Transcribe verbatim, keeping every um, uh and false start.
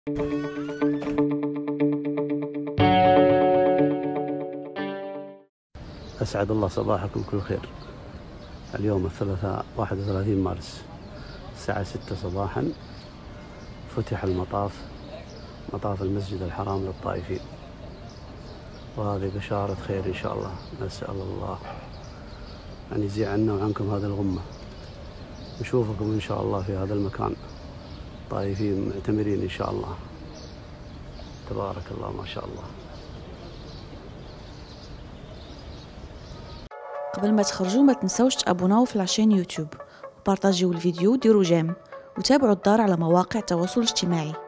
أسعد الله صباحكم كل خير. اليوم الثلاثاء واحد وثلاثين مارس الساعة ستة صباحا فتح المطاف، مطاف المسجد الحرام للطائفين، وهذه بشارة خير إن شاء الله. نسأل الله أن يزيع عنا وعنكم هذه الغمة، نشوفكم إن شاء الله في هذا المكان طائفين معتمرين إن شاء الله. تبارك الله ما شاء الله. قبل ما تخرجوا ما تنسوش تابوناو في العشان يوتيوب وبارطاجيو الفيديو وديروا جيم وتابعوا الدار على مواقع التواصل الاجتماعي.